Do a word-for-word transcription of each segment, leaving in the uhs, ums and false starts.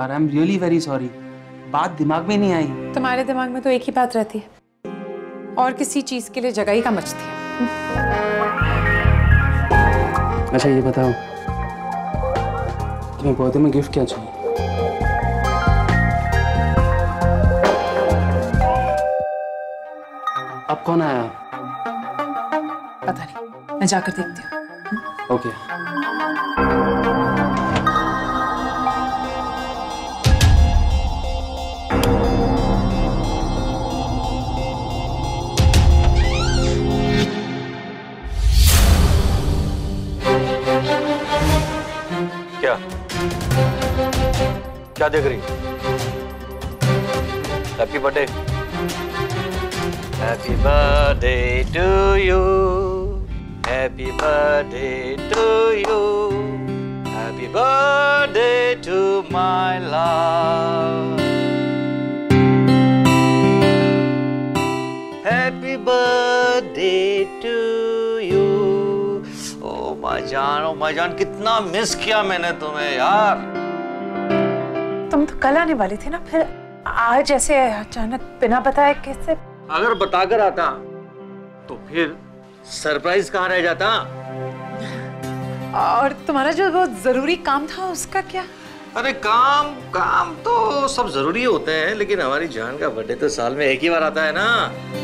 यार, I am really very sorry. बात दिमाग में नहीं आई। तुम्हारे दिमाग में तो एक ही बात रहती है और किसी चीज के लिए जगह ही कम बचती है। अच्छा ये बताओ, तुम्हें पौधे में गिफ्ट क्या चाहिए? अब कौन आया? पता नहीं, मैं जाकर देखती हूँ। ओके। क्या क्या देख रही? Happy birthday. Happy birthday to you, happy birthday to you, happy birthday to my love, happy birthday to you. Oh my जान, ओ माय जान, कितना मिस किया मैंने तुम्हें यार। तुम तो कल आने वाली थी ना, फिर आज ऐसे अचानक बिना बताए कैसे? अगर बताकर आता तो फिर सरप्राइज कहाँ रह जाता। और तुम्हारा जो वो जरूरी काम था उसका क्या? अरे काम काम तो सब जरूरी होते हैं, लेकिन हमारी जान का बर्थडे तो साल में एक ही बार आता है ना।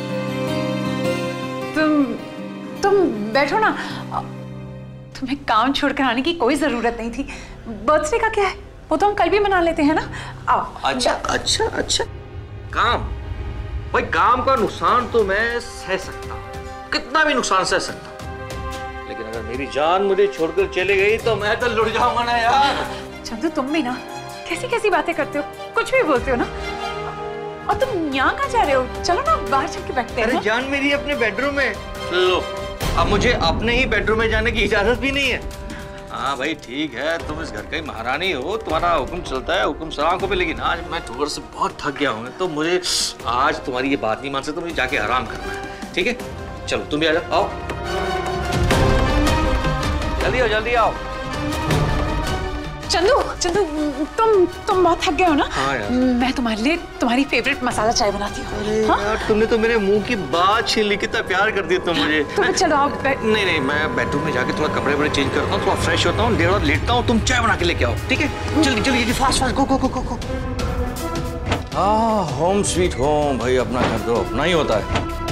तुम तुम बैठो ना, तुम्हें काम छोड़कर आने की कोई जरूरत नहीं थी। बर्थडे का क्या है, वो तो हम कल भी मना लेते हैं ना। आओ। अच्छा अच्छा अच्छा, काम भाई, काम का नुकसान तो मैं सह सकता हूँ, कितना भी नुकसान सह सकता हूँ, लेकिन अगर मेरी जान मुझे छोड़कर चली गई तो मैं तो लुट जाऊंगा ना यार। चंदू तुम भी ना कैसी कैसी बातें करते हो, कुछ भी बोलते हो ना। और तुम यहाँ कहाँ जा रहे हो? चलो ना बाहर चल के बैठते हैं। अरे जान मेरी अपने बेडरूम में। लो, अब मुझे अपने ही बेडरूम में जाने की इजाजत भी नहीं है। हाँ भाई ठीक है, तुम इस घर का ही महारानी हो, तुम्हारा हुक्म चलता है, हुक्म सलाम पे, लेकिन आज मैं टूर से बहुत थक गया हूँ, तो मुझे आज तुम्हारी ये बात नहीं मान सकता, मुझे जाके आराम करना है। ठीक है चलो तुम भी आ जाओ, आओ जल्दी आओ, जल्दी आओ। चंदू चंदू तुम तुम बहुत थक गए हो ना। हाँ यार। मैं तुम्हारे लिए तुम्हारी फेवरेट मसाला चाय बनाती हूँ। अरे हाँ? यार तुमने तो मेरे मुंह की बात छीन ली, कितना प्यार कर दिया तुम मुझे। तो चलो आप नहीं नहीं, मैं बेडरूम में जाके थोड़ा कपड़े वपड़े चेंज करता हूँ, थोड़ा फ्रेश होता हूँ, देर बाद लेटता हूँ, तुम चाय बना के लेके आओ। ठीक है जल्दी जल्दी फास्ट फास्ट, गो गो गो गो गो। हाँ होम स्वीट होम भाई, अपना घर तो अपना ही होता है।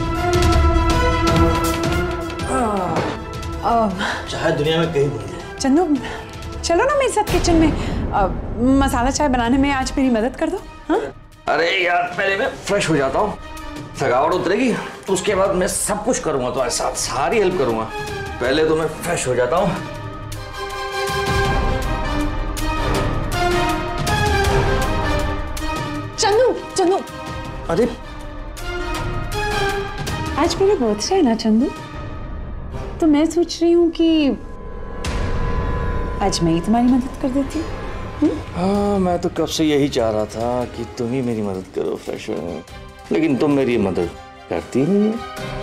चाहे दुनिया में कहीं घूम जाए। चंदू चलो ना मेरे साथ किचन में, आ, मसाला चाय बनाने में आज मेरी मदद कर दो। हाँ? अरे यार पहले मैं फ्रेश हो जाता हूँ, थकावट उतरेगी तो उसके बाद मैं सब कुछ करूंगा, तुम्हारे साथ सारी हेल्प करूंगा। पहले तो मैं फ्रेश हो जाता हूँ। चंदू चंदू, अरे आज मेरा बर्थडे है ना चंदू, तो मैं सोच रही हूँ कि आज मैं ही तुम्हारी मदद कर देती हूँ। हाँ मैं तो कब से यही चाह रहा था कि तुम ही मेरी मदद करो फ्रेश होने में, लेकिन तुम मेरी मदद करती नहीं है।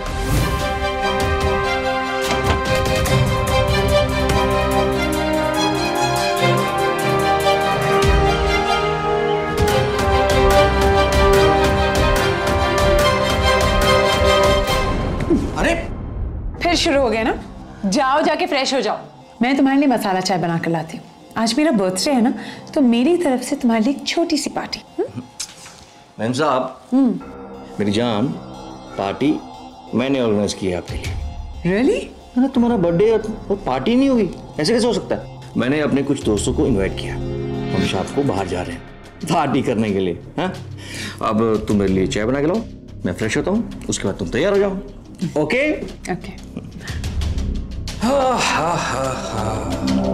अरे फिर शुरू हो गया ना, जाओ जाके फ्रेश हो जाओ। मैं तुम्हारे लिए मसाला चाय बना कर लाती हूँ। आज मेरा बर्थडे है ना, तो मेरी तरफ से तुम्हारे लिए एक छोटी सी पार्टी। मैम साहब, मेरी जान, पार्टी मैंने ऑर्गेनाइज की है आपके लिए। रियली? really? तुम्हारा बर्थडे और पार्टी नहीं होगी, ऐसे कैसे हो सकता है? मैंने अपने कुछ दोस्तों को इनवाइट किया, हम शाम को बाहर जा रहे हैं पार्टी करने के लिए। हाँ अब तुम मेरे लिए चाय बना के लाओ, मैं फ्रेश होता हूँ, उसके बाद तुम तैयार हो जाओ। Okay okay. हाँ हाँ हाँ हाँ।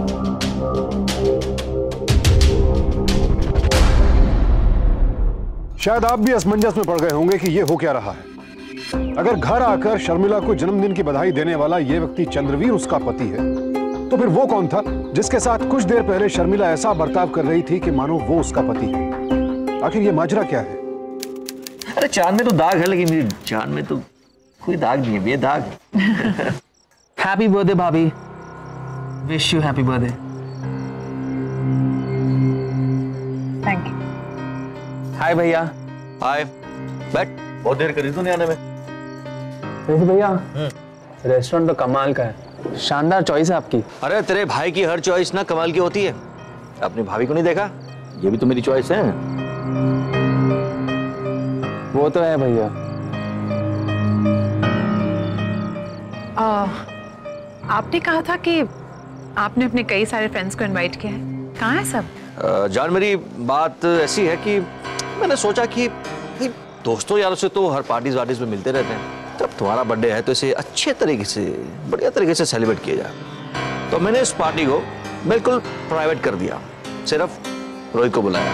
शायद आप भी असमंजस में पड़ गए होंगे कि ये हो क्या रहा है। अगर घर आकर शर्मिला को जन्मदिन की बधाई देने वाला ये व्यक्ति चंद्रवीर उसका पति है, तो फिर वो कौन था जिसके साथ कुछ देर पहले शर्मिला ऐसा बर्ताव कर रही थी कि मानो वो उसका पति है? आखिर ये माजरा क्या है? अरे चांद में तो दाग है, लेकिन मेरी जान में तो कोई दाग नहीं है, बेदाग। हैप्पी बर्थडे भाभी, wish you happy birthday. Thank you. Hi भैया। हाय, बैठ। बहुत देर करी तूने आने में। वैसे भैया रेस्टोरेंट तो कमाल का है, शानदार चॉइस है आपकी। अरे तेरे भाई की हर चॉइस ना कमाल की होती है। अपनी भाभी को नहीं देखा? ये भी तो मेरी चॉइस है। वो तो है भैया। आ, आपने कहा था कि आपने अपने कई सारे फ्रेंड्स को इनवाइट किया है, कहाँ है सब? अ, जान, मेरी बात ऐसी है कि मैंने सोचा कि भाई दोस्तों यारों से तो हर पार्टीज वार्टीज में मिलते रहते हैं, जब तुम्हारा बर्थडे है तो इसे अच्छे तरीके से, बढ़िया तरीके से सेलिब्रेट किया जाए। तो मैंने इस पार्टी को बिल्कुल प्राइवेट कर दिया, सिर्फ रोहित को बुलाया।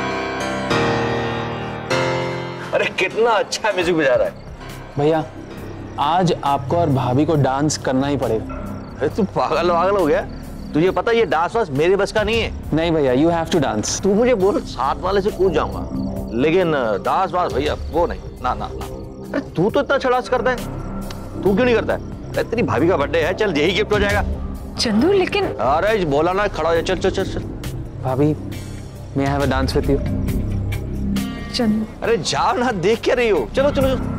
अरे कितना अच्छा म्यूजिक बजा रहा है भैया। आज आपको और भाभी को डांस करना ही पड़ेगा। अरे तू पागल पागल हो गया? तुझे पता ये डांस वांस मेरे बस का नहीं है। नहीं भैया, यू हैव टू डांस। तू मुझे बोल साथ वाले से कूद जाऊंगा, लेकिन डांस वांस भैया वो नहीं। ना ना ना। अरे तू तो इतना छड़ास करता है, तू क्यों नहीं करता है? अरे तेरी भाभी का बर्थडे है, चल यही गिफ्ट हो जाएगा। चंदू लेकिन। अरे बोला ना, खड़ा हो जा, चल चल चल चल। भाभी, may I have a dance with you? Chandu. अरे जाओ ना, देख क्या रही हो? चलो चलो चलो।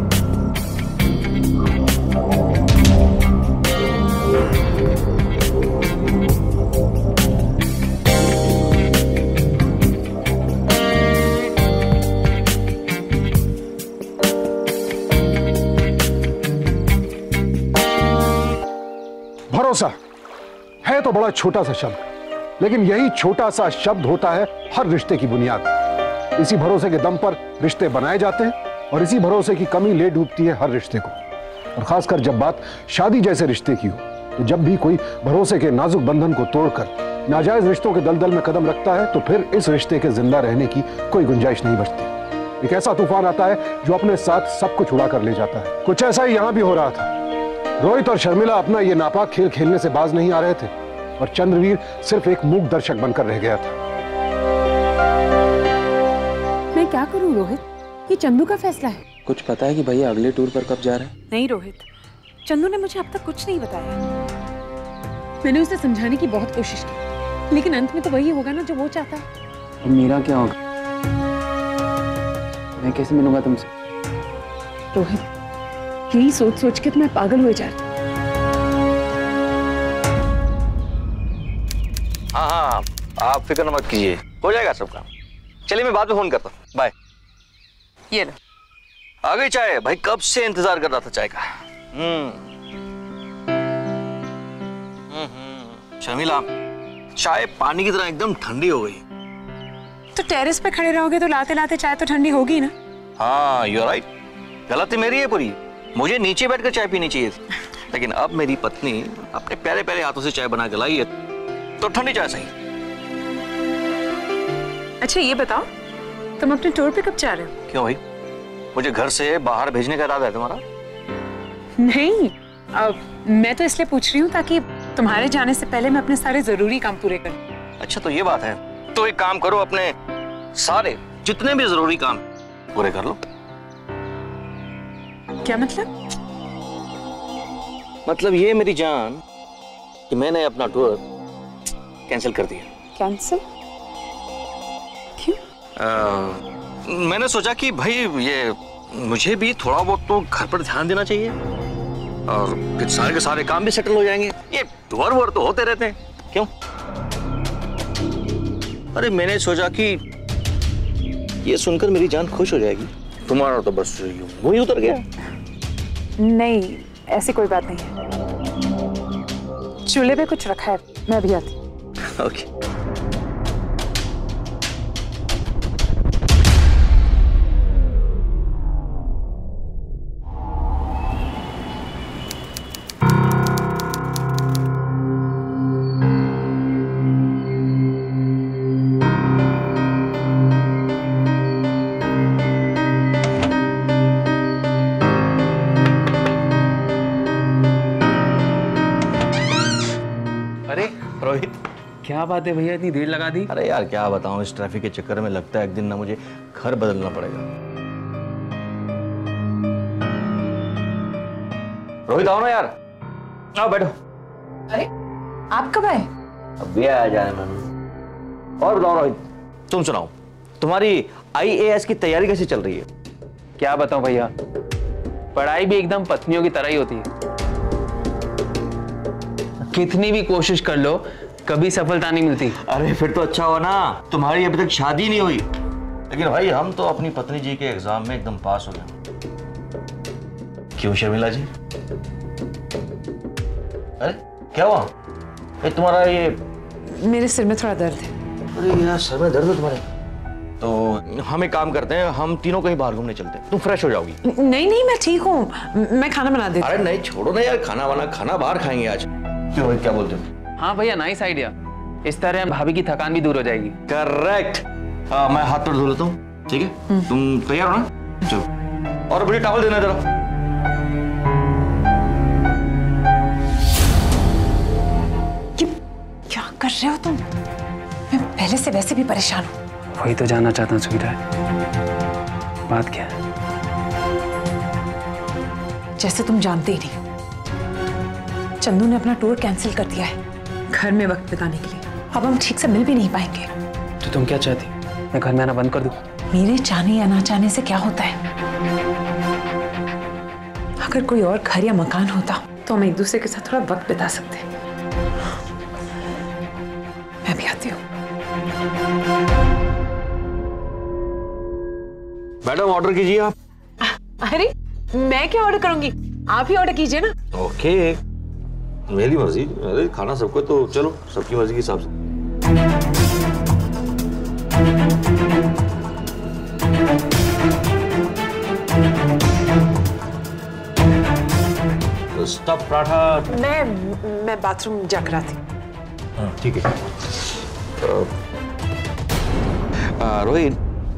भरोसा है तो बड़ा छोटा सा शब्द, लेकिन यही छोटा सा शब्द होता है हर रिश्ते की बुनियाद। इसी भरोसे के दम पर रिश्ते बनाए जाते हैं और इसी भरोसे की कमी ले डूबती है हर रिश्ते को। और खासकर जब बात शादी जैसे रिश्ते की हो, तो जब भी कोई भरोसे के नाजुक बंधन को तोड़कर नाजायज रिश्तों के दलदल में कदम रखता है, तो फिर इस रिश्ते के जिंदा रहने की कोई गुंजाइश नहीं बचती। एक ऐसा तूफान आता है जो अपने साथ सब कुछ उड़ा कर ले जाता है। कुछ ऐसा ही यहां भी हो रहा था। रोहित और शर्मिला अपना ये नापाक खेल खेलने से बाज नहीं आ रहे थे और चंद्रवीर सिर्फ एक मूक दर्शक बनकर रह गया था। मैं क्या करूं रोहित, ये चंदू का फैसला है। कुछ पता है कि भैया अगले टूर पर कब जा रहे हैं? नहीं रोहित, चंदू ने मुझे अब तक कुछ नहीं बताया। मैंने उसे समझाने की बहुत कोशिश की, लेकिन अंत में तो वही होगा ना जो वो चाहता है। और मेरा क्या होगा? मैं कैसे मिलूंगा तुमसे? रोहित, यही सोच सोच के तो मैं पागल हो जा रही। हाँ हाँ, आप फिक्र मत कीजिए, हो जाएगा सब काम। चलिए मैं बाद में फोन करता हूँ, बाय। ये लो। आ गई चाय? भाई कब से इंतजार कर रहा था चाय का। हम्म हम्म शर्मिला, चाय पानी की तरह एकदम ठंडी हो गई। तो टेरेस पे खड़े रहोगे तो लाते लाते चाय तो ठंडी होगी ना। हाँ यू आर राइट, गलती मेरी है पूरी। मुझे नीचे बैठकर चाय पीनी चाहिए थी, लेकिन अब मेरी पत्नी अपने प्यारे प्यारे हाथों से चाय बना के लाई है, तो ठंडी चाय सही। अच्छा ये बताओ, तुम अपने टूर पे कब जा रहे हो? क्यों भाई, मुझे घर से बाहर भेजने का इरादा है तुम्हारा? नहीं, अब मैं तो इसलिए पूछ रही हूँ ताकि तुम्हारे जाने से पहले मैं अपने सारे जरूरी काम पूरे करूँ। अच्छा तो ये बात है, तो एक काम करो, अपने सारे जितने भी जरूरी काम पूरे कर लो। क्या मतलब? मतलब ये मेरी जान कि मैंने अपना टूर कैंसिल कर दिया। कैंसिल? क्यों? आ, मैंने सोचा कि भाई ये मुझे भी थोड़ा बहुत तो घर पर ध्यान देना चाहिए और फिर सारे के सारे काम भी सेटल हो जाएंगे। ये टूर वूर तो होते रहते हैं, क्यों? अरे मैंने सोचा कि ये सुनकर मेरी जान खुश हो जाएगी, तुम्हारा तो बस वही उतर गया। नहीं, ऐसी कोई बात नहीं है। चूल्हे पे कुछ रखा है, मैं अभी आती हूँ। ओके। रोहित, क्या बात है भैया, इतनी देर लगा दी? अरे यार क्या बताऊं, इस ट्रैफिक के चक्कर में लगता है एक दिन ना मुझे घर बदलना पड़ेगा। रोहित आओ ना यार, आओ बैठो। अरे आप कब आए? अब भी आया जाने में। और बताओ रोहित, तुम सुनाओ, तुम्हारी आई ए एस की तैयारी कैसी चल रही है? क्या बताऊं भैया, पढ़ाई भी एकदम पत्नियों की तरह ही होती है। कितनी भी कोशिश कर लो कभी सफलता नहीं मिलती। अरे फिर तो अच्छा हुआ ना, तुम्हारी अभी तक शादी नहीं हुई। लेकिन भाई हम तो अपनी पत्नी जी के एग्जाम में एकदम पास हो गए। क्यों शर्मिला जी? अरे क्या हुआ? ये तुम्हारा ये मेरे सिर में थोड़ा दर्द है। अरे यार सर में दर्द है तुम्हारे? तो हम एक काम करते हैं, हम तीनों कहीं बाहर घूमने चलते हैं, तुम फ्रेश हो जाओगी। नहीं नहीं मैं ठीक हूँ, मैं खाना बना देती हूँ। अरे नहीं छोड़ो ना यार, खाना वाना खाना बाहर खाएंगे आज। क्यों भाई क्या बोलते हो? हाँ भैया नाइस आइडिया, इस तरह भाभी की थकान भी दूर हो जाएगी। करेक्ट। हाँ मैं हाथ पैर धो लेता हूँ, ठीक है? तुम तैयार हो ना? चलो, और मुझे टॉवल देना जरा। ये क्या कर रहे हो तुम? मैं पहले से वैसे भी परेशान हूँ। वही तो जानना चाहता हूँ स्वीटहार्ट, बात क्या है? जैसे तुम जानते ही नहीं, चंदू ने अपना टूर कैंसिल कर दिया है घर में वक्त बिताने के लिए। अब हम ठीक से मिल भी नहीं पाएंगे। तो तुम क्या चाहती? मैं घर में आना बंद कर दूं? मेरे चाहने या ना चाहने से क्या होता है? अगर कोई और घर या मकान होता तो हम एक दूसरे के साथ थोड़ा वक्त बिता सकते हैं। मैं भी आती हूँ। मैडम ऑर्डर कीजिए आप। अरे मैं क्या ऑर्डर करूंगी, आप ही ऑर्डर कीजिए ना। ओके, मेरी मर्जी। अरे खाना सबको, तो चलो सबकी मर्जी के हिसाब से। तो स्टफ पराठा। मैं मैं बाथरूम जाकर आती। हाँ ठीक है। रोहित,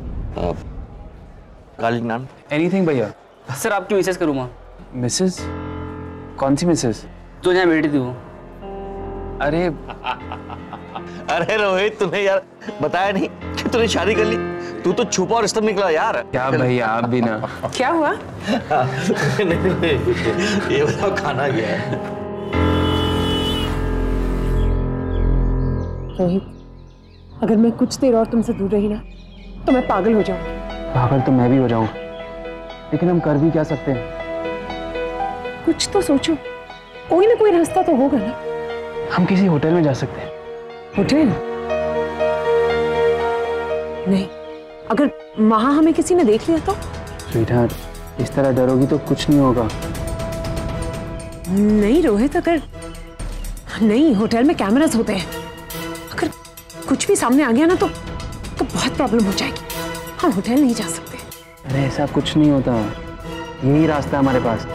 काली नान। एनीथिंग भैया। सर आपकी मिसेस करूँगा। मिसेस? कौन सी मिसेस? तो यहाँ बैठी थी वो। अरे अरे रोहित, तूने यार बताया नहीं कि तूने शादी कर ली? तू तो छुपा और स्तंभ निकला यार। क्या भैया आप भी ना। क्या हुआ? नहीं, नहीं, नहीं, ये बताओ खाना क्या है? रोहित, अगर मैं कुछ देर और तुमसे दूर रही ना तो मैं पागल हो जाऊंगी। पागल तो मैं भी हो जाऊंगा, लेकिन हम कर भी क्या सकते हैं? कुछ तो सोचो, कोई ना कोई रास्ता तो होगा ना। हम किसी होटल में जा सकते हैं। होटल? नहीं, अगर वहां हमें किसी ने देख लिया तो? स्वीटहार्ट, इस तरह डरोगी तो कुछ नहीं होगा। नहीं रोहित, अगर नहीं, होटल में कैमरास होते हैं, अगर कुछ भी सामने आ गया ना तो तो बहुत प्रॉब्लम हो जाएगी। हम होटल नहीं जा सकते। अरे ऐसा कुछ नहीं होता, यही रास्ता है हमारे पास।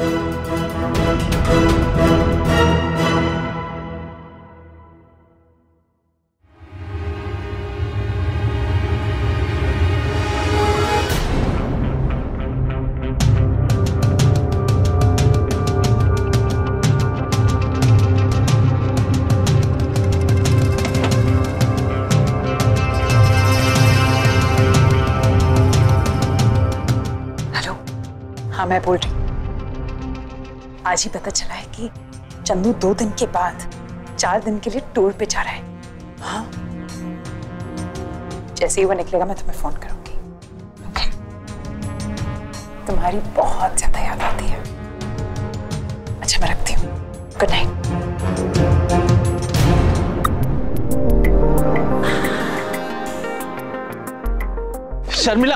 हाँ मैं बोल रही हूँ। आज ही पता चला है कि चंदू दो दिन के बाद चार दिन के लिए टूर पे जा रहा है। हाँ, जैसे ही वो निकलेगा मैं तुम्हें फोन करूंगी। ओके? तुम्हारी बहुत ज्यादा याद आती है। अच्छा मैं रखती हूँ, good night. Sharmila,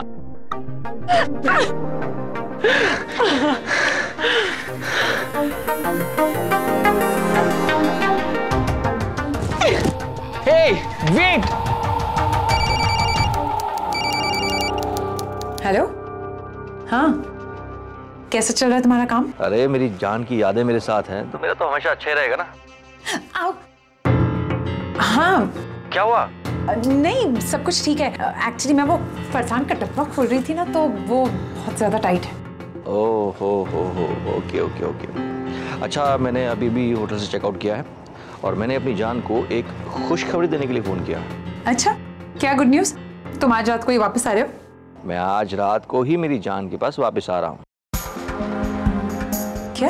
Hey, wait! Hello, हाँ कैसे चल रहा है तुम्हारा काम? अरे मेरी जान की यादें मेरे साथ हैं तो मेरा तो हमेशा अच्छा ही रहेगा ना। आओ। हाँ क्या हुआ? नहीं सब कुछ ठीक है। एक्चुअली मैं वो फरसान का डब्बा खोल रही थी ना, तो वो बहुत ज्यादा टाइट है। ओह हो हो हो ओके ओके ओके। अच्छा मैंने अभी भी होटल से चेकआउट किया है और मैंने अपनी जान को एक खुशखबरी देने के लिए फोन किया। अच्छा क्या गुड न्यूज़? तुम आज रात को ही वापस आ रहे हो? मैं आज रात को ही मेरी जान के पास वापस आ रहा हूँ। क्या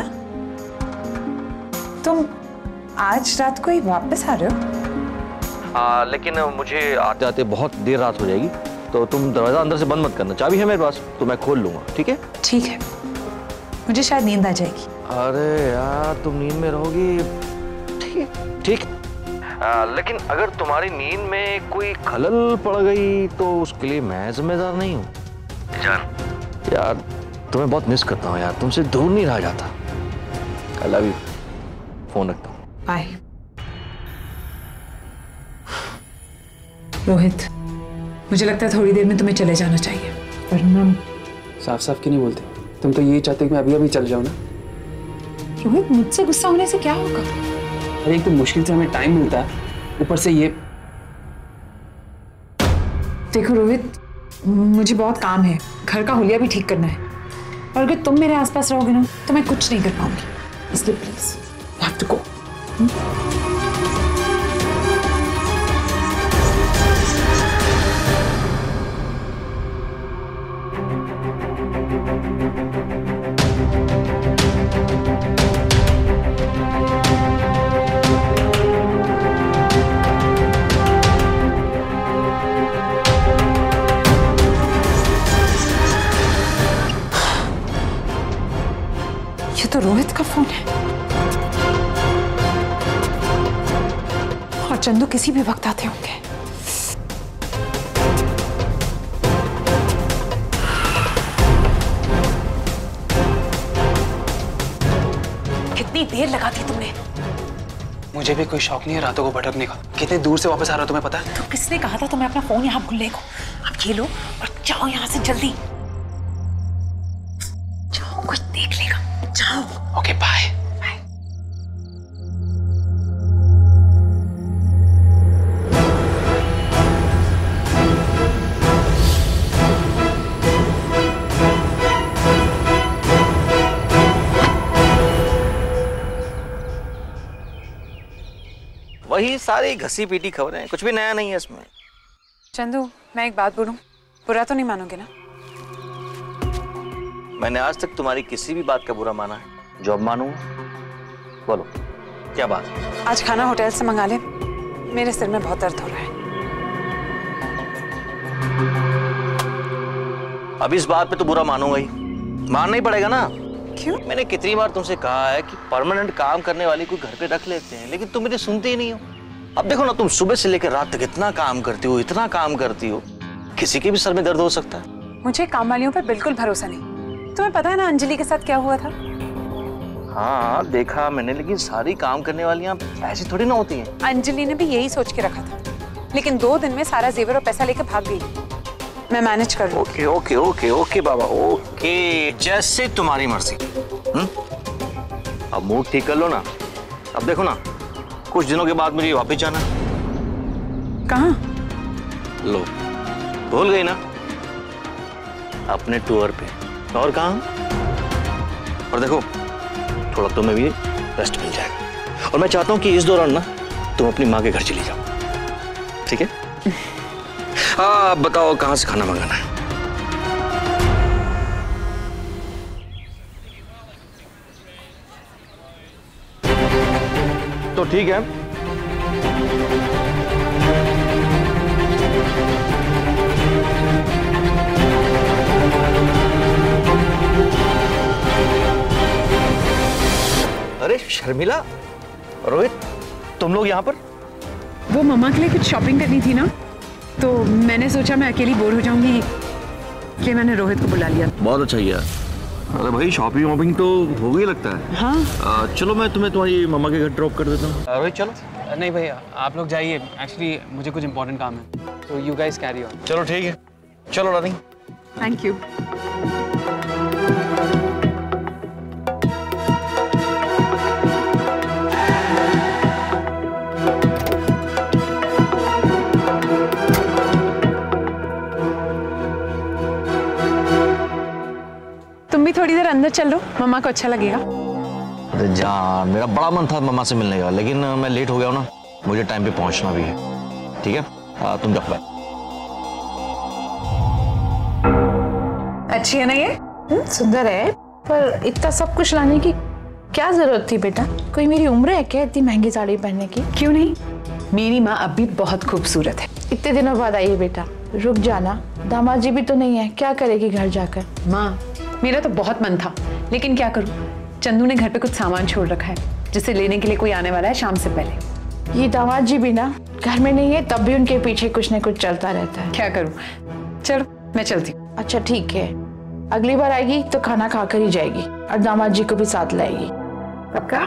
तुम आज रात को ही वापस आ रहे हो? आ, लेकिन मुझे आते आते बहुत देर रात हो जाएगी, तो तुम दरवाजा अंदर से बंद मत करना, चाबी है मेरे पास तो मैं खोल लूंगा, ठीक है? ठीक है, मुझे शायद नींद आ जाएगी। अरे यार तुम नींद में रहोगी, ठीक है ठीक आ, लेकिन अगर तुम्हारी नींद में कोई खलल पड़ गई तो उसके लिए मैं जिम्मेदार नहीं हूँ जान। यार तुम्हें बहुत मिस करता हूँ यार, तुमसे दूर नहीं रहा जाता। I love you. फोन रखता हूँ, बाय। रोहित, मुझे लगता है थोड़ी देर में तुम्हें चले जाना चाहिए, वरना। साफ साफ क्यों नहीं बोलते? तुम तो यही चाहते कि मैं अभी अभी चल जाऊँ ना। रोहित, मुझसे गुस्सा होने से क्या होगा? अरे एक तो मुश्किल से हमें टाइम मिलता है, ऊपर से ये। देखो रोहित, मुझे बहुत काम है, घर का हुलिया भी ठीक करना है, और अगर तुम मेरे आसपास रहोगे ना तो मैं कुछ नहीं कर पाऊंगी, इसलिए please you have to go. ये तो रोहित का फोन है, और चंदू किसी भी वक्त आते होंगे। कितनी देर लगा दी तुमने? मुझे भी कोई शौक नहीं है रातों को भटकने का। कितने दूर से वापस आ रहा हो तुम्हें पता है? तो किसने कहा था तुम्हें अपना फोन यहाँ भूलने को? अब ये लो और जाओ यहाँ से जल्दी। जाओ, कुछ देख लेगा, जाओ। Okay bye. वही सारी घसी पीटी खबरें, कुछ भी नया नहीं है इसमें। चंदू, मैं एक बात बोलूं, बुरा तो नहीं मानोगे ना? मैंने आज तक तुम्हारी किसी भी बात का बुरा माना है जो अब मानूंगा? बोलो क्या बात? आज खाना होटल से मंगा ले, मेरे सिर में बहुत दर्द हो रहा है। अब इस बात पे तो बुरा मानूंगा ही, मानना ही पड़ेगा ना। क्यों? मैंने कितनी बार तुमसे कहा है कि परमानेंट काम करने वाली को घर पे रख लेते हैं, लेकिन तुम मेरी सुनते ही नहीं हो। अब देखो ना, तुम सुबह से लेकर रात तक इतना काम करती हो, इतना काम करती हो, किसी के भी सर में दर्द हो सकता है। मुझे काम वालियों पर बिल्कुल भरोसा नहीं। तुम्हें पता है ना अंजलि के साथ क्या हुआ था? हाँ देखा मैंने, लेकिन सारी काम करने वालियां ऐसी थोड़ी ना होती हैं। अंजलि ने भी यही सोच के रखा था, लेकिन दो दिन में सारा जेवर और पैसा लेकर भाग गई। मैं मैनेज कर लूं। ओके ओके ओके ओके बाबा, ओके, जैसे तुम्हारी मर्जी। हम्म? अब मूड ठीक कर लो ना। अब देखो ना, कुछ दिनों के बाद मुझे वापस जाना। कहाँ? लो, भूल गई ना? अपने टूर पे। और कहाँ? और देखो, थोड़ा तुम्हें भी रेस्ट मिल जाएगा, और मैं चाहता हूँ कि इस दौरान ना तुम अपनी माँ के घर चली जाओ, ठीक है? हाँ, बताओ कहाँ से खाना मंगाना है? तो ठीक है, अरे शर्मिला, रोहित, तुम लोग यहाँ पर? वो मम्मा के लिए कुछ शॉपिंग करनी थी ना, तो मैंने सोचा मैं अकेली बोर हो जाऊंगी, इसलिए मैंने रोहित को बुला लिया। बहुत अच्छा किया। अरे भाई, शॉपिंग वॉपिंग तो हो गई लगता है। हाँ। आ, चलो मैं तुम्हें तुम्हारी मम्मा के घर ड्रॉप कर देता हूँ। रोहित चलो। नहीं भैया, आप लोग जाइए, एक्चुअली मुझे कुछ इंपॉर्टेंट काम है, तो यू गाइस कैरी ऑन। चलो ठीक है, चलो रानी। Thank you. तुम भी थोड़ी देर अंदर चल लो, मम्मा को अच्छा लगेगा। अरे जान, मेरा बड़ा मन था मम्मा से मिलने का, लेकिन मैं लेट हो गया हूँ ना, मुझे टाइम पे पहुँचना भी है। ठीक है, आ, तुम जाओ। अच्छी है ना ये? सुंदर है, पर इतना सब कुछ लाने की क्या जरूरत थी बेटा? कोई मेरी उम्र है क्या इतनी महंगी साड़ी पहनने की? क्यों नहीं, मेरी माँ अब भी बहुत खूबसूरत है। इतने दिनों बाद आई है बेटा, रुक जाना। दामाद जी भी तो नहीं है, क्या करेगी घर जाकर? माँ, मेरा तो बहुत मन था, लेकिन क्या करूँ, चंदू ने घर पे कुछ सामान छोड़ रखा है जिसे लेने के लिए कोई आने वाला है शाम से पहले। ये दामाद जी भी ना घर में नहीं है, तब भी उनके पीछे कुछ न कुछ चलता रहता है। क्या करूँ, चलो मैं चलती हूँ। अच्छा ठीक है, अगली बार आएगी तो खाना खाकर ही जाएगी और दामाद जी को भी साथ लाएगी। पक्का?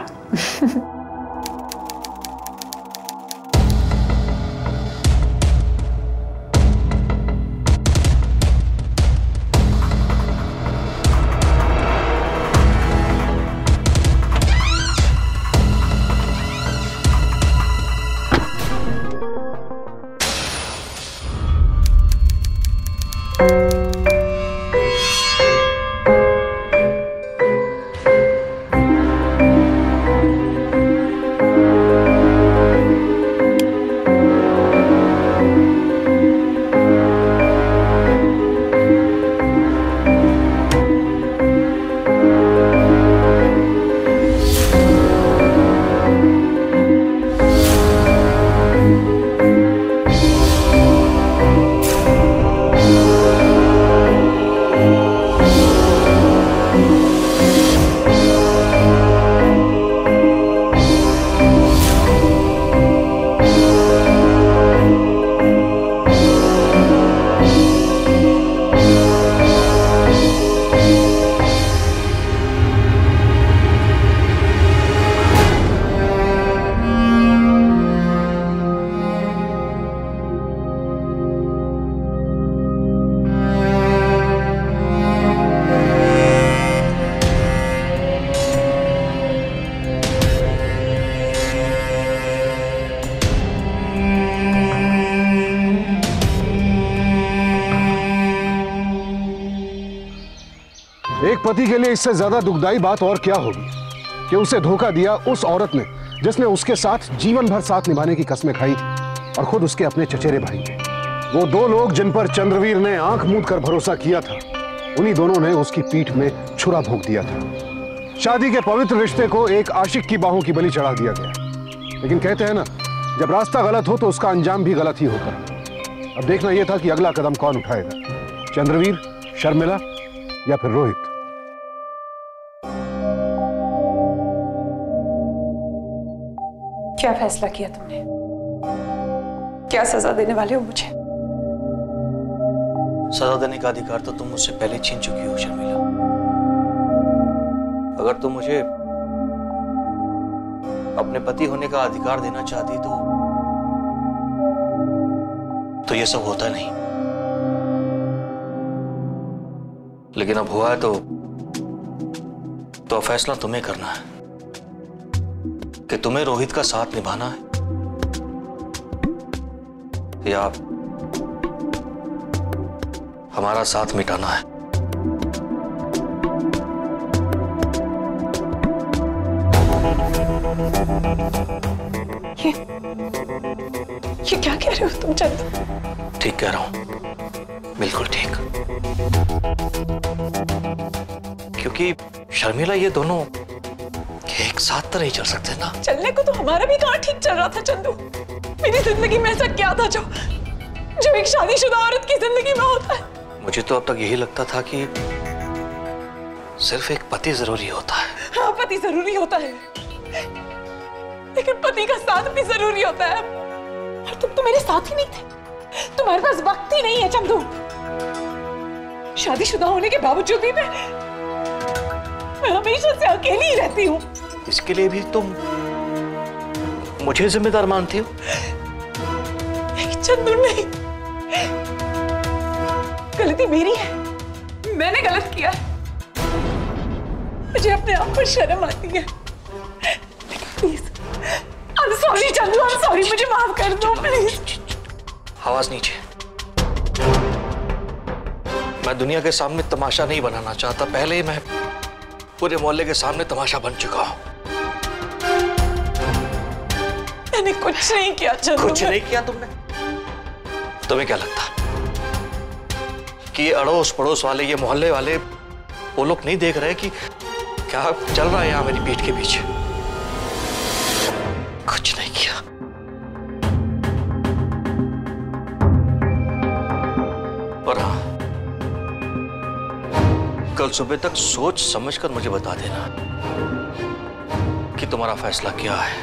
एक पति के लिए इससे ज्यादा दुखदाई बात और क्या होगी कि उसे धोखा दिया उस औरत ने जिसने उसके साथ जीवन भर साथ निभाने की कसमें खाई और खुद उसके अपने चचेरे भाई थे। वो दो लोग जिन पर चंद्रवीर ने आंख मूंद कर भरोसा किया था, उन्हीं दोनों ने उसकी पीठ में छुरा भोंक दिया था। शादी के पवित्र रिश्ते को एक आशिक की बाहों की बलि चढ़ा दिया गया। लेकिन कहते हैं ना, जब रास्ता गलत हो तो उसका अंजाम भी गलत ही होता है। अब देखना यह था कि अगला कदम कौन उठाएगा, चंद्रवीर, शर्मिला या फिर रोहित। क्या फैसला किया तुमने? क्या सजा देने वाले हो मुझे? सजा देने का अधिकार तो तुम मुझसे पहले छीन चुकी हो शर्मिला। अगर तुम मुझे अपने पति होने का अधिकार देना चाहती तो तो ये सब होता नहीं। लेकिन अब हुआ है तो तो फैसला तुम्हें करना है कि तुम्हें रोहित का साथ निभाना है या हमारा साथ मिटाना है। ये ये क्या कह रहे हो तुम चंदू? ठीक कह रहा हूं, बिल्कुल ठीक। क्योंकि शर्मिला, ये दोनों एक साथ तो नहीं चल सकते ना। चलने को तो हमारा भी कहाँ ठीक चल रहा था चंदू। मेरी जिंदगी में ऐसा क्या था जो जो एक शादीशुदा औरत की जिंदगी में होता है? मुझे तो अब तक यही लगता था कि सिर्फ एक पति जरूरी होता है। हाँ, पति जरूरी होता है, लेकिन पति का साथ भी जरूरी होता है। और तुम तो मेरे साथ ही नहीं थे। तुम्हारे पास वक्त ही नहीं है चंदू। शादीशुदा होने के बावजूद भी मैं मैं हमेशा से अकेली ही रहती हूँ। इसके लिए भी तुम मुझे जिम्मेदार मानती हो? नहीं चंदू, नहीं, गलती मेरी है। मैंने गलत किया। मुझे अपने आप पर शर्म आती है। Please, I am sorry Chandu, I am sorry, मुझे माफ कर दो प्लीज। आवाज नीचे। मैं दुनिया के सामने तमाशा नहीं बनाना चाहता। पहले ही मैं पूरे मोहल्ले के सामने तमाशा बन चुका हूं। मैंने कुछ नहीं किया चंदू। कुछ नहीं किया तुमने? तुम्हें क्या लगता कि ये अड़ोस पड़ोस वाले, ये मोहल्ले वाले, वो लोग नहीं देख रहे कि क्या चल रहा है यहाँ मेरी पीठ के पीछे? कुछ नहीं किया। कल सुबह तक सोच समझकर मुझे बता देना कि तुम्हारा फैसला क्या है।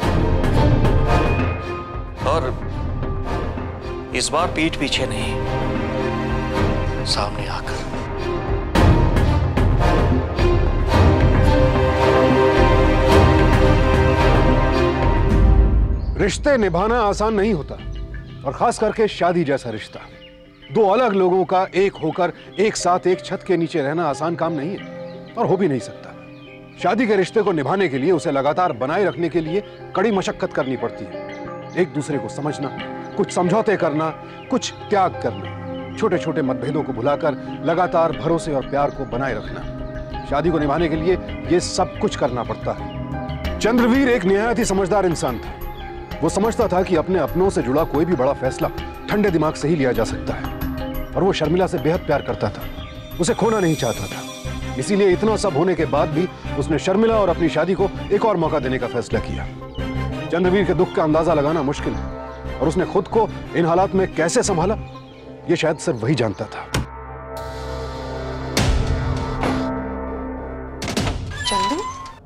और इस बार पीठ पीछे नहीं, सामने आकर। रिश्ते निभाना आसान नहीं होता, और खास करके शादी जैसा रिश्ता। दो अलग लोगों का एक होकर एक साथ एक छत के नीचे रहना आसान काम नहीं है, और हो भी नहीं सकता। शादी के रिश्ते को निभाने के लिए, उसे लगातार बनाए रखने के लिए कड़ी मशक्कत करनी पड़ती है। एक दूसरे को समझना, कुछ समझौते करना, कुछ त्याग करना, छोटे छोटे मतभेदों को भुलाकर लगातार भरोसे और प्यार को बनाए रखना। शादी को निभाने के लिए यह सब कुछ करना पड़ता है। चंद्रवीर एक निहायत ही समझदार इंसान था। वो समझता था कि अपने अपनों से जुड़ा कोई भी बड़ा फैसला ठंडे दिमाग से ही लिया जा सकता है, और वो शर्मिला से बेहद प्यार करता था, उसे खोना नहीं चाहता था। इसीलिए इतना सब होने के बाद भी उसने शर्मिला और अपनी शादी को एक और मौका देने का फैसला किया। चंद्रवीर के दुख का अंदाजा लगाना मुश्किल है, और उसने खुद को इन हालात में कैसे संभाला, ये शायद सिर्फ वही जानता था। चंदू,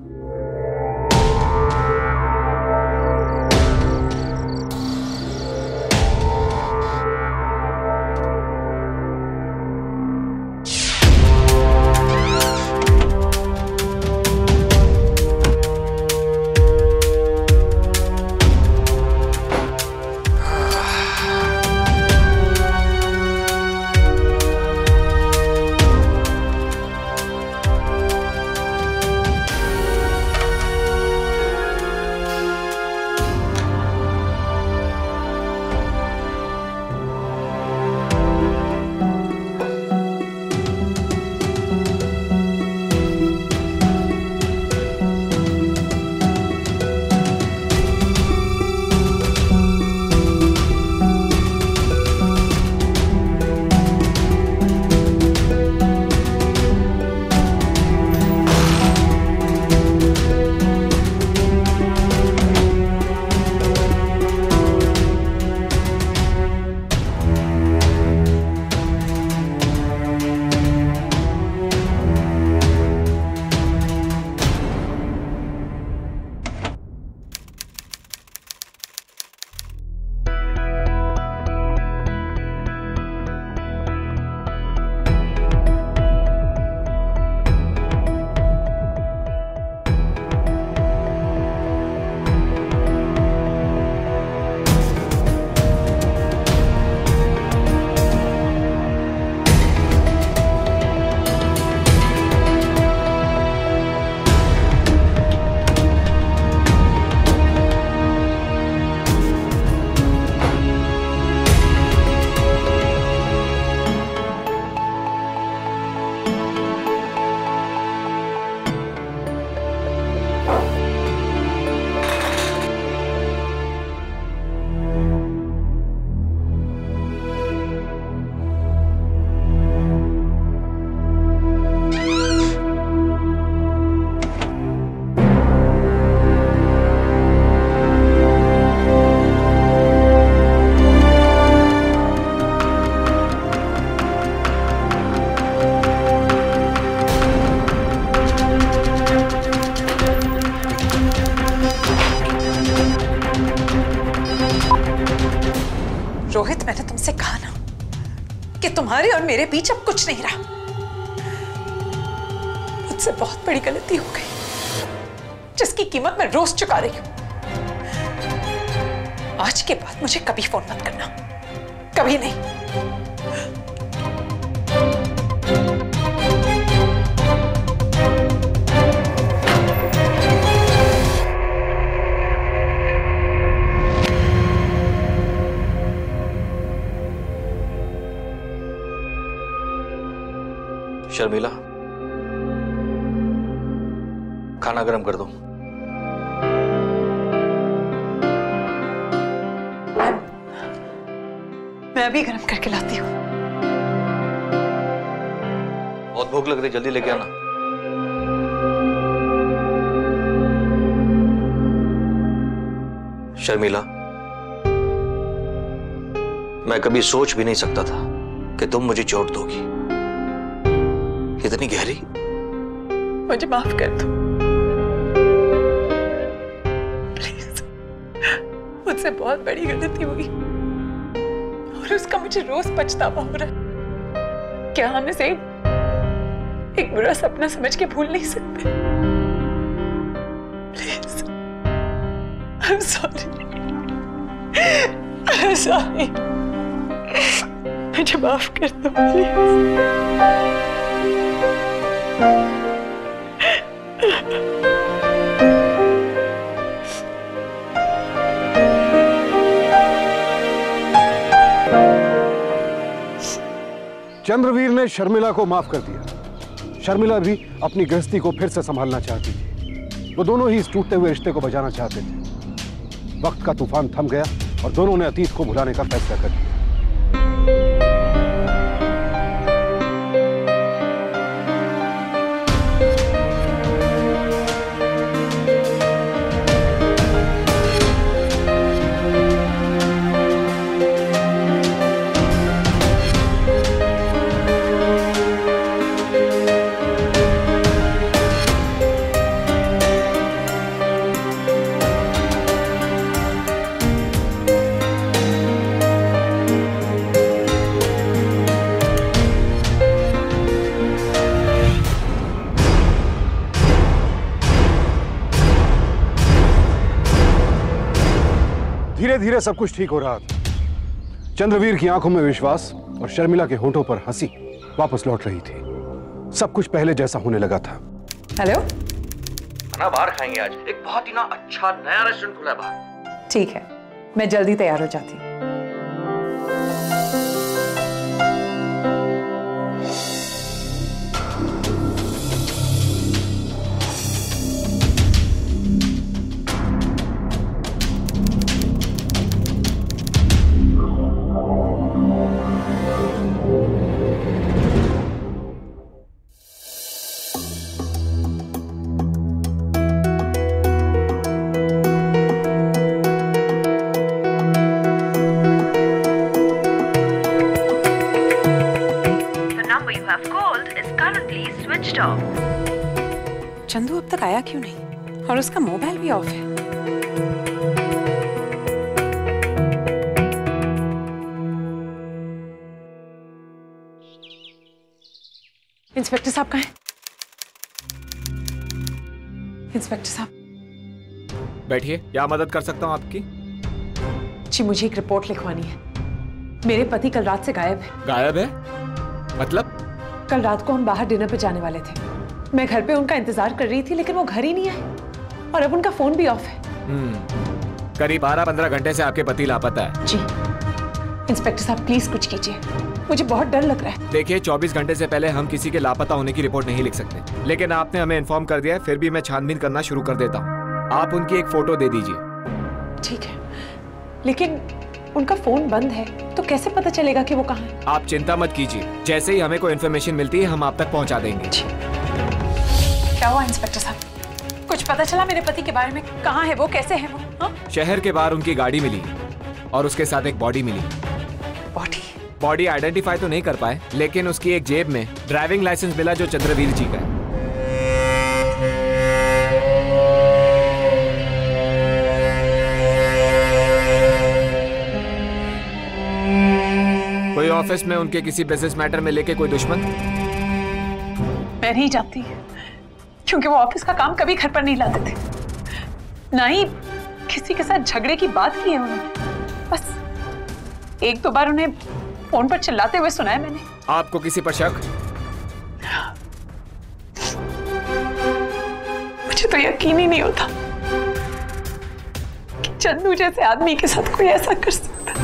रोहित, मैंने तुमसे कहा ना कि तुम्हारे और मेरे बीच अब कुछ नहीं रहा। मुझसे बहुत बड़ी गलती हो गई, जिसकी कीमत मैं रोज चुका रही हूं। आज के बाद मुझे कभी फोन मत करना, कभी नहीं। शर्मिला, खाना गर्म कर दो। मैं अभी गर्म करके लाती हूँ। बहुत भूख लग रही, जल्दी लेके आना। शर्मिला, मैं कभी सोच भी नहीं सकता था कि तुम मुझे चोट दोगी, इतनी गहरी? मुझे माफ कर दो प्लीज। मुझसे बहुत बड़ी गलती हुई और उसका मुझे रोज पछतावा हो रहा है। क्या हम इसे एक बुरा सपना समझ के भूल नहीं सकते? Please, I am sorry, I am sorry, मुझे माफ कर दो प्लीज। चंद्रवीर ने शर्मिला को माफ कर दिया। शर्मिला भी अपनी गृहस्थी को फिर से संभालना चाहती थी। वो दोनों ही इस टूटते हुए रिश्ते को बचाना चाहते थे। वक्त का तूफान थम गया और दोनों ने अतीत को भुलाने का फैसला कर लिया। धीरे धीरे सब कुछ ठीक हो रहा था। चंद्रवीर की आंखों में विश्वास और शर्मिला के होंठों पर हंसी वापस लौट रही थी। सब कुछ पहले जैसा होने लगा था। हेलो, खाना बाहर खाएंगे आज। एक बहुत ही ना अच्छा नया रेस्टोरेंट खुला है बाहर। ठीक है, मैं जल्दी तैयार हो जाती हूँ। चंदू अब तक आया क्यों नहीं? और उसका मोबाइल भी ऑफ है। इंस्पेक्टर साहब कहाँ हैं? इंस्पेक्टर साहब बैठिए, क्या मदद कर सकता हूँ आपकी? जी, मुझे एक रिपोर्ट लिखवानी है। मेरे पति कल रात से गायब है। गायब है? मतलब? कल रात को हम बाहर डिनर पे जाने वाले थे। मैं घर पे उनका इंतजार कर रही थी, लेकिन वो घर ही नहीं आए और अब उनका फोन भी ऑफ है। हम्म, करीब बारह पंद्रह घंटे से आपके पति लापता है। जी इंस्पेक्टर साहब, प्लीज कुछ कीजिए, मुझे बहुत डर लग रहा है। देखिए, चौबीस घंटे से पहले हम किसी के लापता होने की रिपोर्ट नहीं लिख सकते, लेकिन आपने हमें इन्फॉर्म कर दिया है, फिर भी मैं छानबीन करना शुरू कर देता हूँ। आप उनकी एक फोटो दे दीजिए। ठीक है, लेकिन उनका फोन बंद है, तो कैसे पता चलेगा कि वो कहाँ है? आप चिंता मत कीजिए, जैसे ही हमें कोई इन्फॉर्मेशन मिलती है हम आप तक पहुँचा देंगे। क्या हुआ इंस्पेक्टर साहब? कुछ पता चला मेरे पति के बारे में? कहाँ है वो, कैसे है वो? हा? शहर के बाहर उनकी गाड़ी मिली और उसके साथ एक बॉडी मिली। बॉडी? बॉडी आइडेंटिफाई तो नहीं कर पाए, लेकिन उसकी एक जेब में ड्राइविंग लाइसेंस मिला जो चंद्रवीर जी का है। कोई ऑफिस में उनके किसी बिजनेस मैटर में लेके कोई दुश्मन? मैं नहीं जानती, क्योंकि वो ऑफिस का काम कभी घर पर नहीं लाते थे, ना ही किसी के साथ झगड़े की बात की है उन्होंने। बस एक दो बार उन्हें फोन पर चिल्लाते हुए सुना है मैंने। आपको किसी पर शक? मुझे तो यकीन ही नहीं होता कि चंदू जैसे आदमी के साथ कोई ऐसा कर सकता।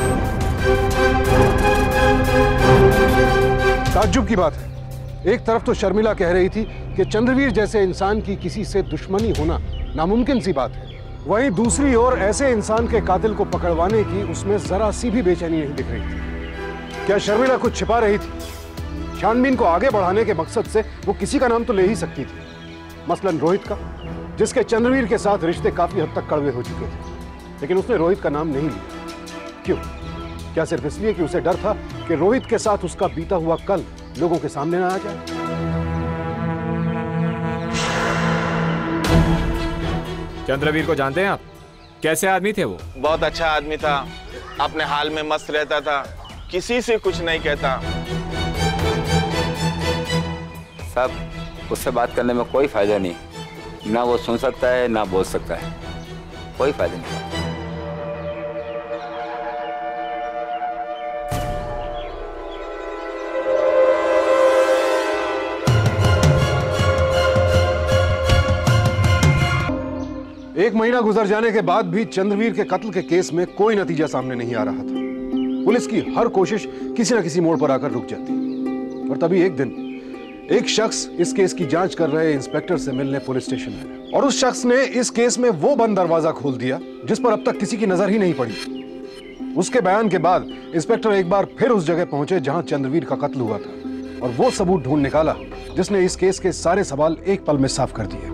ताज्जुब की बात है, एक तरफ तो शर्मिला कह रही थी कि चंद्रवीर जैसे इंसान की किसी से दुश्मनी होना नामुमकिन सी बात है, वहीं दूसरी ओर ऐसे इंसान के कातिल को पकड़वाने की उसमें जरा सी भी बेचैनी नहीं दिख रही थी। क्या शर्मिला कुछ छिपा रही थी? छानबीन को आगे बढ़ाने के मकसद से वो किसी का नाम तो ले ही सकती थी, मसलन रोहित का, जिसके चंद्रवीर के साथ रिश्ते काफी हद तक कड़वे हो चुके थे, लेकिन उसने रोहित का नाम नहीं लिया। क्यों? क्या सिर्फ इसलिए कि उसे डर था कि रोहित के साथ उसका बीता हुआ कल लोगों के सामने ना आ जाए? चंद्रवीर को जानते हैं आप? कैसे आदमी थे वो? बहुत अच्छा आदमी था, अपने हाल में मस्त रहता था, किसी से कुछ नहीं कहता। साहब, उससे बात करने में कोई फायदा नहीं, ना वो सुन सकता है ना बोल सकता है, कोई फायदा नहीं। एक महीना गुजर जाने के बाद भी चंद्रवीर के कत्ल के केस में कोई नतीजा सामने नहीं आ रहा था। पुलिस की हर कोशिश किसी न किसी मोड़ पर आकर रुक जाती। और तभी एक दिन एक शख्स इस केस की जांच कर रहे इंस्पेक्टर से मिलने पुलिस स्टेशन आया, और उस शख्स ने इस केस में वो बंद दरवाजा खोल दिया जिस पर अब तक किसी की नजर ही नहीं पड़ी। उसके बयान के बाद इंस्पेक्टर एक बार फिर उस जगह पहुंचे जहां चंद्रवीर का कत्ल हुआ था, और वो सबूत ढूंढ निकाला जिसने इस केस के सारे सवाल एक पल में साफ कर दिए।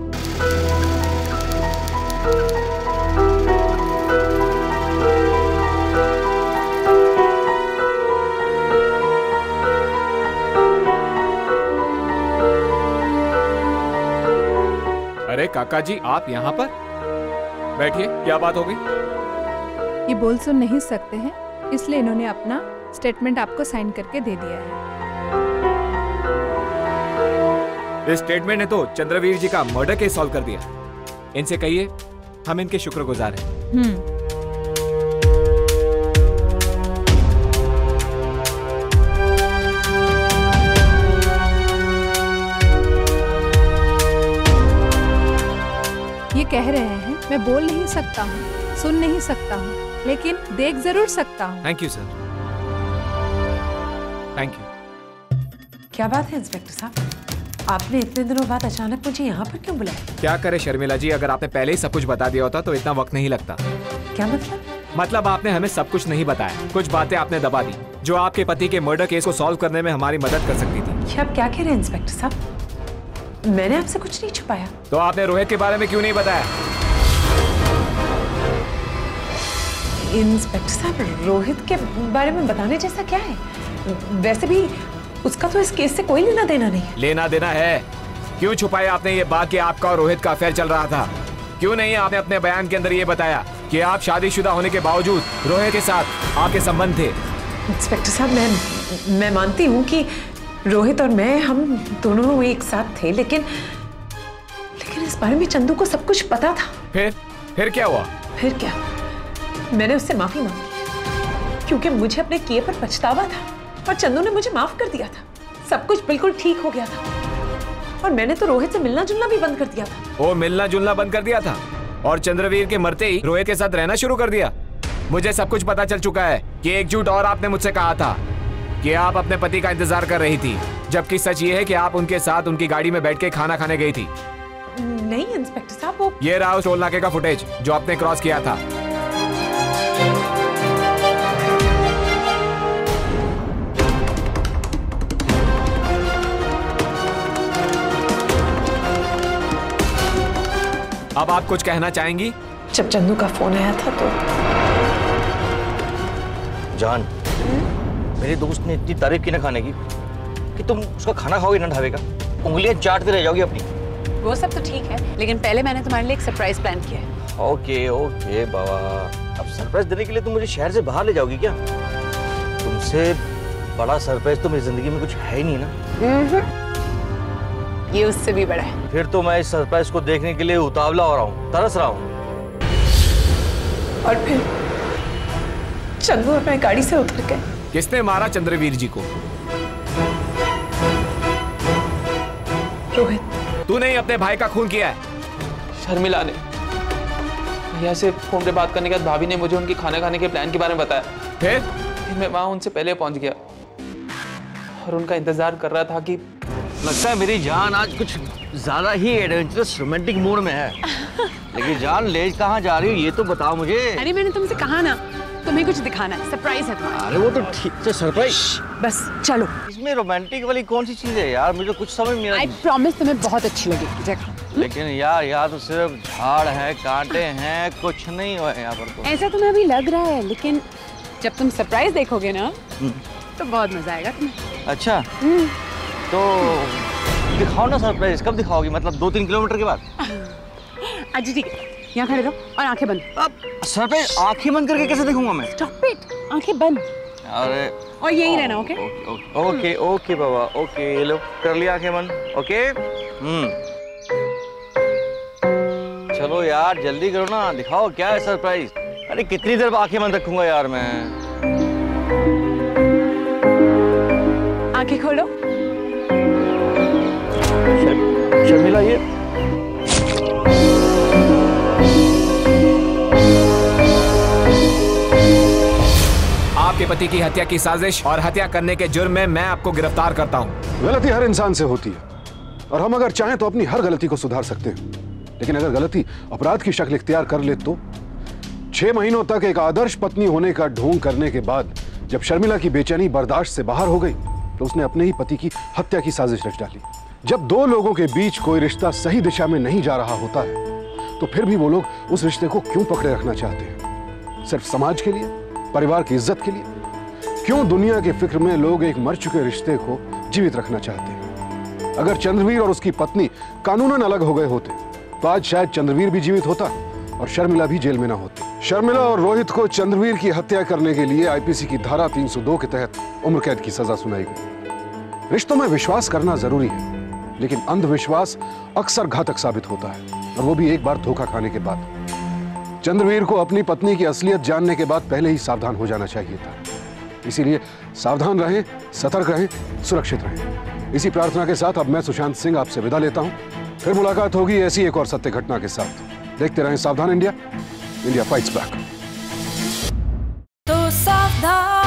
अरे काका जी, आप यहाँ पर बैठिए, क्या बात हो गई? ये बोल सुन नहीं सकते हैं, इसलिए इन्होंने अपना स्टेटमेंट आपको साइन करके दे दिया है। इस स्टेटमेंट ने तो चंद्रवीर जी का मर्डर केस सॉल्व कर दिया। इनसे कहिए हम इनके शुक्रगुजार हैं। हम्म ये कह रहे हैं मैं बोल नहीं सकता हूँ, सुन नहीं सकता हूँ, लेकिन देख जरूर सकता हूँ। Thank you sir, thank you. क्या बात है इंस्पेक्टर साहब, आपने इतने दिनों बाद अचानक मुझे यहाँ पर क्यों बुलाया? क्या करे शर्मिला जी, अगर आपने पहले ही सब कुछ बता दिया होता तो इतना वक्त नहीं लगता। क्या मतलब? मतलब आपने हमें सब कुछ नहीं बताया, कुछ बातें आपने दबा दी जो आपके पति के मर्डर केस को सॉल्व करने में हमारी मदद कर सकती थी। ये आप क्या कह रहे हैं इंस्पेक्टर साहब? मैंने आपसे कुछ नहीं छुपाया। तो आपने रोहित के बारे में क्यों नहीं बताया? इंस्पेक्टर साहब, रोहित के बारे में बताने जैसा क्या है? वैसे भी उसका तो इस केस से कोई लेना देना नहीं है। लेना देना है। क्यों छुपाया आपने ये बात कि आपका और रोहित का अफेयर चल रहा था? क्यों नहीं आपने अपने बयान के अंदर ये बताया कि आप शादीशुदा होने के बावजूद रोहित के साथ आपके संबंध थे? इंस्पेक्टर साहब, मैं मैं मानती हूँ कि रोहित और मैं हम दोनों एक साथ थे, लेकिन लेकिन इस बारे में चंदू को सब कुछ पता था। फिर फिर क्या हुआ? फिर क्या, मैंने उससे माफी मांगी क्योंकि मुझे अपने किए पर पछतावा था, और चंदू ने मुझे माफ कर दिया था। सब कुछ बिल्कुल ठीक हो गया था, और मैंने तो रोहित से मिलना जुलना भी बंद कर दिया था। वो मिलना जुलना बंद कर दिया था और चंद्रवीर के मरते ही रोहित के साथ रहना शुरू कर दिया। मुझे सब कुछ पता चल चुका है कि एक झूठ और आपने मुझसे कहा था कि आप अपने पति का इंतजार कर रही थी, जबकि सच ये है कि आप उनके साथ उनकी गाड़ी में बैठ के खाना खाने गई थी। नहीं इंस्पेक्टर साहब, वो ये रहा उस टोल नाके का फुटेज जो आपने क्रॉस किया था। अब आप कुछ कहना चाहेंगी? जब चंदू का फोन आया था तो जान, मेरे दोस्त ने इतनी तारीफ की ना खाने की कि तुम उसका खाना खाओगे ना ढाबे का, उंगलियां चाटते रह जाओगी अपनी। वो सब तो ठीक है, लेकिन पहले मैंने तुम्हारे लिए एक सरप्राइज प्लान किया है। ओके ओके बाबा, अब सरप्राइज देने के लिए तुम मुझे शहर से बाहर ले जाओगी क्या? तुमसे बड़ा सरप्राइज तो मेरी जिंदगी में कुछ है ही नहीं ना। ये उससे भी बड़ा है। फिर तो मैं इस सरप्राइज को देखने के लिए उतावला हो रहा हूँ, तरस रहा हूँ। और फिर चंदू अपने गाड़ी से उतर गए। किसने मारा चंद्रवीर जी को? रोहित। तूने ही अपने भाई का खून किया है। शर्मिला ने। भैया से फोन पे बात करने के बाद भाभी ने मुझे उनकी खाना खाने के प्लान के बारे में बताया। फिर फिर मैं वहां उनसे पहले पहुंच गया और उनका इंतजार कर रहा था कि लगता है मेरी जान आज कुछ ज्यादा ही एडवेंचरस रोमांटिक मूड में है। लेकिन जान, ले कहाँ जा रही हो ये तो बताओ मुझे। अरे मैंने तुमसे कहा ना, तुम्हें कुछ दिखाना है, सरप्राइज है तुम्हारा। अरे वो तो ठीक है, सरप्राइज। बस चलो। इसमें रोमांटिक वाली कौन सी चीज है यार, मुझे कुछ समझ नहीं आ रहा। आई प्रॉमिस तुम्हें बहुत अच्छी लगेगी, देखो। लेकिन यार यहाँ तो सिर्फ झाड़ है, कांटे हैं, कुछ नहीं हुआ यहाँ पर तो। ऐसा तुम्हें अभी लग रहा है, लेकिन जब तुम सरप्राइज देखोगे ना तो बहुत मजा आएगा तुम्हें। अच्छा, तो दिखाओ ना सरप्राइज। कब दिखाओगी? मतलब दो तीन किलोमीटर के बाद? अच्छा ठीक है, यहाँ खड़े रहो और आंखें बंद। अब सर पे आंखें बंद करके कैसे देखूंगा मैं? स्टॉप इट, आंखें बंद। अरे और यही रहना, ओके? ओके ओके ओके बाबा, ओके ये लो कर लिया आंखें बंद, ओके। हम्म चलो यार जल्दी करो ना, दिखाओ क्या है सरप्राइज। अरे कितनी देर आंखें बंद रखूंगा यार मैं। आंखें खोलो। शर्मिला ये आपके पति की हत्या की साजिश और हत्या करने के जुर्म में मैं आपको गिरफ्तार करता हूँ। गलती हर इंसान से होती है और हम अगर चाहें तो अपनी हर गलती को सुधार सकते हैं, लेकिन अगर गलती अपराध की शक्ल इख्तियार कर ले तो छह महीनों तक एक आदर्श पत्नी होने का ढोंग करने के बाद जब शर्मिला की बेचैनी बर्दाश्त से बाहर हो गई तो उसने अपने ही पति की हत्या की साजिश रच डाली। जब दो लोगों के बीच कोई रिश्ता सही दिशा में नहीं जा रहा होता है तो फिर भी वो लोग उस रिश्ते को क्यों पकड़े रखना चाहते हैं? सिर्फ समाज के लिए, परिवार की इज्जत के लिए? क्यों दुनिया के फिक्र में लोग एक मर चुके रिश्ते को जीवित रखना चाहते हैं? अगर चंद्रवीर और उसकी पत्नी कानूनन अलग हो गए होते तो आज शायद चंद्रवीर भी जीवित होता और शर्मिला भी जेल में ना होती। शर्मिला और रोहित को चंद्रवीर की हत्या करने के लिए आईपीसी की धारा तीन सौ दो के तहत उम्र कैद की सजा सुनाई गई। रिश्तों में विश्वास करना जरूरी है, लेकिन अंधविश्वास अक्सर घातक साबित होता है, और वो भी एक बार धोखा खाने के बाद। चंद्रवीर को अपनी पत्नी की असलियत जानने के बाद पहले ही सावधान हो जाना चाहिए था। इसीलिए सावधान रहें, सतर्क रहें, सुरक्षित रहें। इसी प्रार्थना के साथ अब मैं सुशांत सिंह आपसे विदा लेता हूं। फिर मुलाकात होगी ऐसी एक और सत्य घटना के साथ। देखते रहें सावधान इंडिया, इंडिया फाइट्स बैक। तो सावधान।